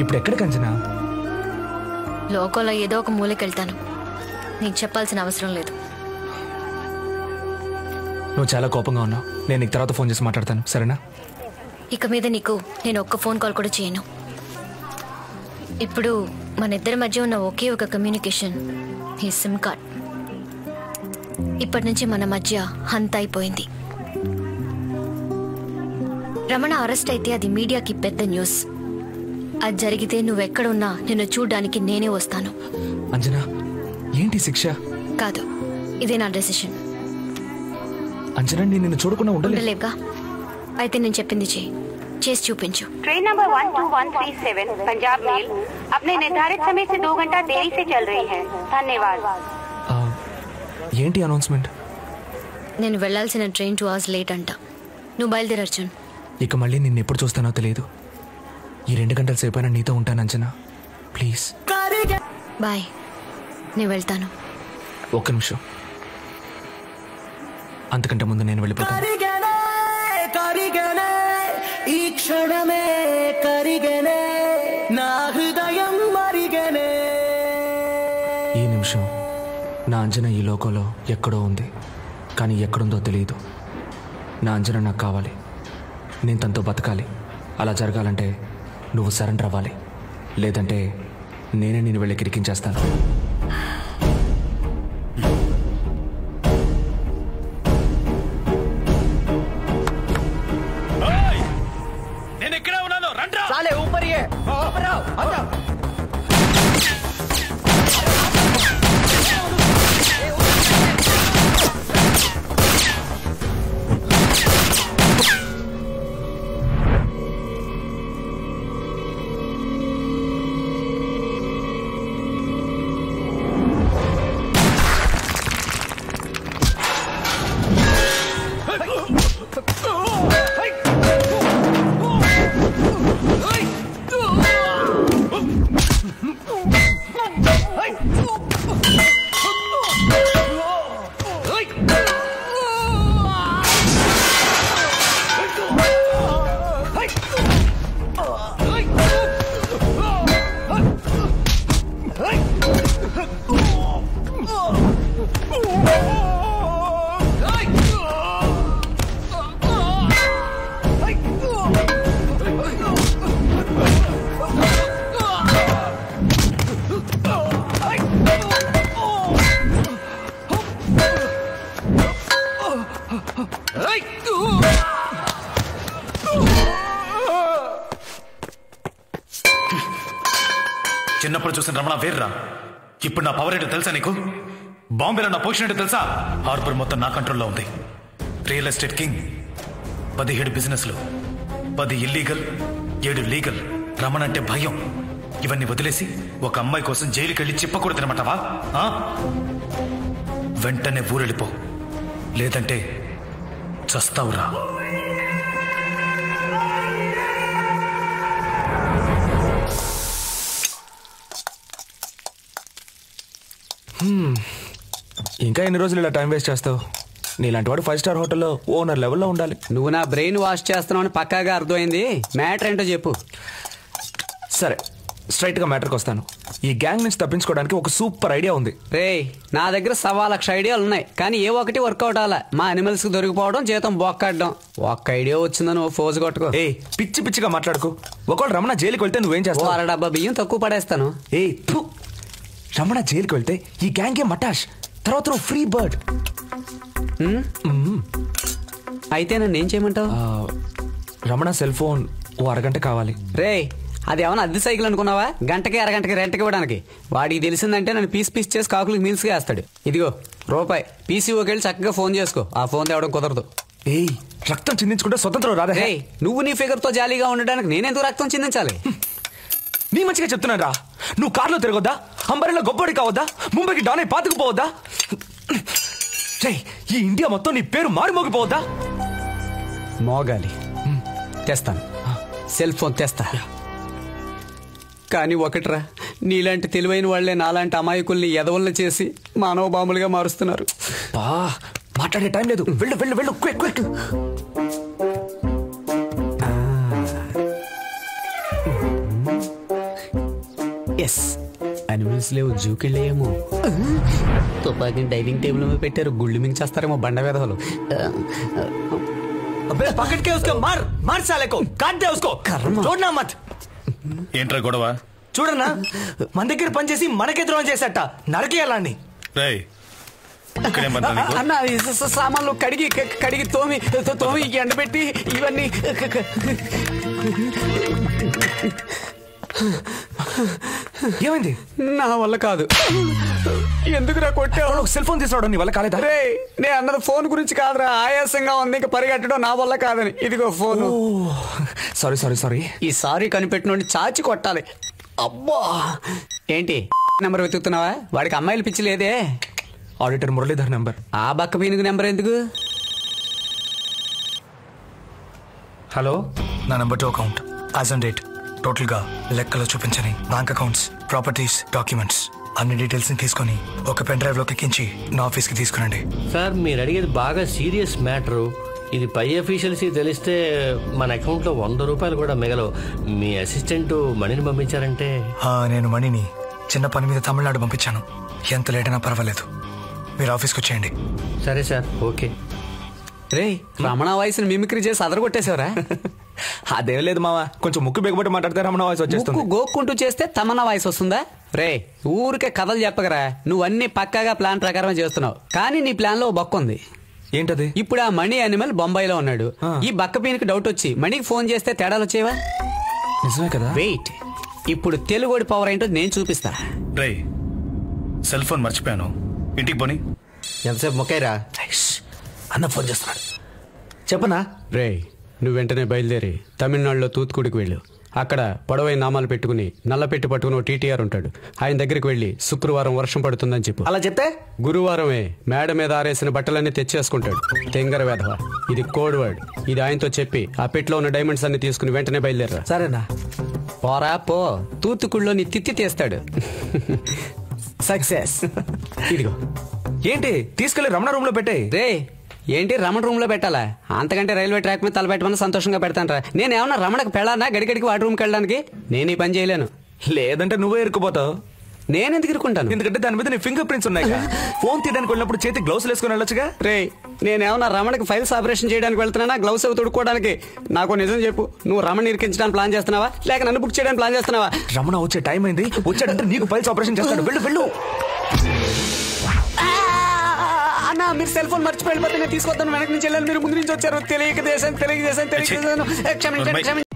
ఇప్పుడు ఎక్కడికి అంజనా? లోకంలో ఏదో ఒక మూలకెళ్తాను. నీకు చెప్పాల్సిన అవసరం లేదు. నువ్వు చాలా కోపంగా ఉన్నావు. నేను నీకు తర్వాత ఫోన్ చేసి మాట్లాడతాను, సరేనా? ఇక మీద నీకు నేను ఒక్క ఫోన్ కాల్ కూడా చేయను. ఇప్పుడు మన ఇద్దరి మధ్య ఉన్న ఒకే ఒక కమ్యూనికేషన్ ఈ సిమ్ కార్డ్. ఇప్పటి నుంచి మన మధ్య హంత అయిపోయింది. రమణ అరెస్ట్ అయితే అది మీడియాకి పెద్ద న్యూస్. అది జరిగితే నువ్వెక్కడున్నా నిన్ను చూడ్డానికి నేనే వస్తాను. అంజనా, ఏంటి శిక్ష? కాదు, ఇదే నా డెసిషన్. అంజనా, నేను నిన్ను చూడకుండా ఉండలేవుగా. అయితే నేను చెప్పింది చేసి చూపించు. ट्रेन नंबर 12137 पंजाब मेल अपने निर्धारित समय से 2 घंटा देरी से चल रही है. धन्यवाद. ఏంటి అనౌన్స్మెంట్? నేను వెళ్లాల్సిన ట్రైన్ 2 hours లేట్ అంట. నువ్వు బయలుదేరు అర్జున్. ఇక మళ్ళీ నిన్ను ఎప్పుడు చూస్తానో తెలియదు. ఈ 2 గంటల సేపైనా నీతో ఉంటాను అంజనా, ప్లీజ్. బాయ్, నేను వెళ్తాను. ఒక్క నిమిషం, అంతకంటే ముందు నేను వెళ్ళిపోతాను. ఈ క్షణమే కరిగనే నా హృదయం మరిగనే. ఈ నిమిషం నా అంజనా ఈ లోకంలో ఎక్కడో ఉంది, కానీ ఎక్కడుందో తెలియదు. నా అంజనా నాకు కావాలి. నేను తనతో బతకాలి. అలా జరగాలంటే నువ్వు సరెండర్ అవ్వాలి, లేదంటే నేనే నేను వెళ్ళి కిరికించేస్తాను. साले ऊपर ही है, ऊपर आओ, आ जाओ। చిన్నప్పుడు చూసిన రమణ వేర్రా. ఇప్పుడు నా పవర్ ఏంటో తెలుసా నీకు? బాంబేలో నా పొజిషన్ ఏంటో తెలుసా? హార్బర్ మొత్తం నా కంట్రోల్లో ఉంది. రియల్ ఎస్టేట్ కింగ్, 17 బిజినెస్లు, 10 ఇల్లీగల్, 7 లీగల్. రమణ అంటే భయం. ఇవన్నీ వదిలేసి ఒక అమ్మాయి కోసం జైలుకి వెళ్ళి చెప్పకూడదనమాటవా? వెంటనే ఊరెళ్ళిపో, లేదంటే చస్తావురా. ఇంకా ఎన్ని రోజులు ఇలా టైం వేస్ట్ చేస్తావు? నీలాంటి వాడు 5 స్టార్ హోటల్లో ఓనర్ లెవెల్లో ఉండాలి. నువ్వు నా బ్రెయిన్ వాష్ చేస్తున్నావు అని పక్కాగా అర్థమైంది. మ్యాటర్ ఏంటో చెప్పు. సరే, స్ట్రైట్ గా మ్యాటర్కి వస్తాను. ఈ గ్యాంగ్ నుంచి తప్పించుకోవడానికి ఒక సూపర్ ఐడియా ఉంది. రేయ్, నా దగ్గర 1,00,000 ఐడియాలు ఉన్నాయి, కానీ ఏ ఒక్కటి వర్కౌట్ అవ్వాలా. మా అనిమల్స్ కి దొరికిపోవడం, జీతం బొక్కడ్డం. ఒక్క ఐడియా వచ్చిందని ఓ ఫోజు కొట్టుకో. పిచ్చి పిచ్చిగా మాట్లాడుకో. ఒకవేళ రమణ జైలుకి వెళ్తే నువ్వేం చేస్తావు? 1 డబ్బా బియ్యం తక్కువ పడేస్తాను. రమణ జైలుకి వెళ్తే ఈ గ్యాంగే మటాష్. తర్వాత నువ్వు ఫ్రీ బర్డ్. అయితే నన్ను ఏం చేయమంటావు? రమణ సెల్ ఫోన్ ఓ అరగంట కావాలి. రేయ్, అది ఏమన్నా అద్దె సైకిల్ అనుకున్నావా? గంటకి అరగంటకి రెంట్కి ఇవ్వడానికి. వాడికి తెలిసిందంటే నన్ను పీస్ పీస్ చేసి కాకులకి మీల్స్ వేస్తాడు. ఇదిగో రూపాయి, పీసీఓకి వెళ్ళి చక్కగా ఫోన్ చేసుకో. ఆ ఫోన్ తేవడం కుదరదు. రక్తం చిందించుకుంటే స్వతంత్రం రాదా? నువ్వు నీ ఫిగర్ తో జాలీగా ఉండడానికి నేనెందుకు రక్తం చిందించాలి? నీ మంచిగా చెప్తున్నాను రా. నువ్వు కార్లో తిరగొద్దా? అంబరిలో గొప్పడి కావద్దా? ముంబైకి డానే పాతుకుపోవద్దా? ఈ ఇండియా మొత్తం నీ పేరు మారుమోగిపోవద్దా? మోగాలి. తెస్తాను, సెల్ ఫోన్ తెస్తా. కానీ ఒకట్రా, నీలాంటి తెలివైన వాళ్లే నాలాంటి అమాయకుల్ని ఎదవల్ని చేసి మానవ బాంబులుగా మారుస్తున్నారు. మాట్లాడే టైం లేదు. వెళ్ళు వెళ్ళు వెళ్ళు, క్విక్ క్విక్. ఎస్ అనిమల్స్ లేవు జూకెళ్ళేమో. తుపాకి డైనింగ్ టేబుల్ మీద పెట్టారు, గుళ్ళు మించేస్తారేమో బండ వేదవాళ్ళు. अबे पकड़ के उसको मार मार साले को काट दे उसको छोड़ना मत ఏంట్రా గొడవ? చూడన్నా మన దగ్గర పనిచేసి మనకే ద్రోహం చేసేట నరకేయాలని. రేయ్ ఇక్కడేం పని నీకు? అన్న సామాన్లు కడిగి తోమి ఎండబెట్టి ఇవన్నీ. ఏమైంది? నా వల్ల కాదు. ఎందుకురా కొట్టావు? సెల్ ఫోన్ తీసుకురావడం నీ వల్ల కాలేదా? రే నేను అన్నది ఫోన్ గురించి కాదురా, ఆయాసంగా ఉంది ఇంకా పరిగెట్టడం నా వల్ల కాదని. ఇదిగో ఫోన్. సారీ ఈ సారీ కనిపెట్టినోడిని చాచి కొట్టాలి. అబ్బా ఏంటి నెంబర్ వెతుకుతున్నావా? వాడికి అమ్మాయిలు పిచ్చి లేదే. Auditor Muralidhar number. ఆ బక్క పీనుగు నెంబర్ ఎందుకు? హలో, నా number 2 account as on date total గా లెక్కలో చూపించని బ్యాంక్ అకౌంట్స్, ప్రాపర్టీస్, డాక్యుమెంట్స్ అన్ని డీటెయిల్స్ ని తీసుకొని ఒక పెన్ డ్రైవ్ లోకి ఎక్కించి నా ఆఫీస్ కి తీసుకురండి. సార్ మీరు అడిగేది బాగా సీరియస్ మ్యాటరు. ఇది పై అఫీషియల్స్ తెలిస్తే మన అకౌంట్ లో 100 రూపాయలు కూడా మిగలవు. మీ అసిస్టెంట్ మనీని పంపించారంటే. నేను మనీని చిన్న పని మీద తమిళనాడు పంపించాను. ఎంత లేట్ అయినా పర్వాలేదు, మీరు ఆఫీస్కి వచ్చేయండి. సరే సార్, ఓకే. రే రమణ వాయిస్ మిమిక్రీ చేసి అదరగొట్టేశావరా? అదేం లేదు మావా, కొంచెం ముక్కు బిగబట్టి మాట్లాడితే రమణ వాయిస్ వచ్చేస్తుంది. గోక్కుంటూ చేస్తే తమన్నా వాయిస్ వస్తుందా? రే ఊరికే కథలు చెప్పగరా, నువ్వన్నీ పక్కాగా ప్లాన్ ప్రకారమే చేస్తున్నావు. కానీ నీ ప్లాన్ లో బొక్క ఉంది. ఏంటది? ఇప్పుడు ఆ మణి యానిమల్ బొంబాయిలో ఉన్నాడు. ఈ బక్క పీనికి డౌట్ వచ్చి మణికి ఫోన్ చేస్తే తేడాలు వచ్చేవా? నిజమే కదా. వెయిట్, ఇప్పుడు తెలుగుడి పవర్ ఏంటో నేను చూపిస్తా. రేయ్ సెల్ ఫోన్ మర్చిపోయాను, ఇంటికి పోని. ఎంతసేపు మొక్కైరా? అన్న ఫోన్ చేస్తున్నాడు, చెప్పనా? రే నువ్వు వెంటనే బయలుదేరి తమిళనాడులో తూత్తుకుడికి వెళ్ళు. అక్కడ పొడవైన నామాలు పెట్టుకుని నల్ల పెట్టి పట్టుకుని టీటీఆర్ ఉంటాడు. ఆయన దగ్గరికి వెళ్ళి శుక్రవారం వర్షం పడుతుందని చెప్పు. అలా చెప్తే గురువారమే మేడ మీద ఆరేసిన బట్టలన్నీ తెచ్చేసుకుంటాడు. తెంగర వేధవ, ఇది కోడ్ వర్డ్. ఇది ఆయనతో చెప్పి ఆ పెట్లో ఉన్న డైమండ్స్ అన్ని తీసుకుని వెంటనే బయలుదేరా. సరేనా? పోరా పో, తూత్తుకుడిలో నీ తిత్తి తీస్తాడు. సక్సెస్. ఇదిగో. ఏంటి తీసుకెళ్లి రమణ రూమ్ లో పెట్టే? రే ఏంటి రమణ రూమ్ లో పెట్టాలా? అంతకంటే రైల్వే ట్రాక్ మీద తలపెట్టమని సంతోషంగా పెడతాను రా. నేనేమన్నా రమణకు పెళ్ళానా గడిగడికి వాడి రూమ్కి వెళ్ళడానికి? నేను ఈ పని చేయలేను. లేదంటే నువ్వే ఇరుక్కుపోతావు. నేను ఎందుకు ఇరుక్కుంటాను? ఎందుకంటే దాని మీద నీ ఫింగర్ ప్రింట్స్ ఉన్నాయి. ఫోన్ తీయడానికి వెళ్ళినప్పుడు చేతి గ్లౌస్ వేసుకుని వెళ్ళొచ్చుగా. రే నేనేమన్నా రమణకి ఫైల్స్ ఆపరేషన్ చేయడానికి వెళ్తున్నానా గ్లౌస్ అవి తొడుక్కోవడానికి? నాకు నిజం చెప్పు, నువ్వు రమణ ఇరికించడానికి ప్లాన్ చేస్తున్నావా లేక నన్ను బుక్ చేయడానికి ప్లాన్ చేస్తున్నావా? రమణ వచ్చే టైం అయింది, వచ్చాడంటే నీకు ఫైల్స్ ఆపరేషన్ చేస్తాడు. వెళ్ళు వెళ్ళు. అన్నా మీరు సెల్ ఫోన్ మర్చిపోయి వెళ్ళిపోతే నేను తీసుకొద్దాను. వెనక నుంచి వెళ్ళాను, మీరు ముందు నుంచి వచ్చారు. తెలియక దేశం క్షమించండి.